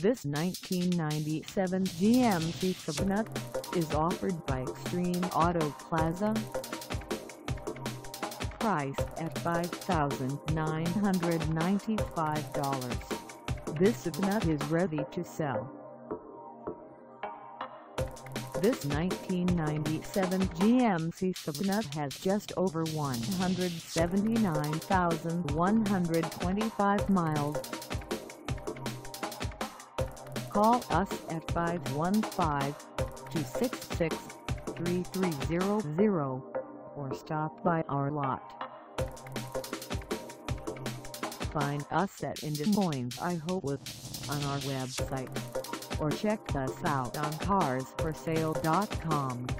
This 1997 GMC Savana is offered by Extreme Auto Plaza. Priced at $5,995, this Savana is ready to sell. This 1997 GMC Savana has just over 179,125 miles. Call us at 515-266-3300 or stop by our lot. Find us at Des Moines, Iowa on our website, or check us out on carsforsale.com.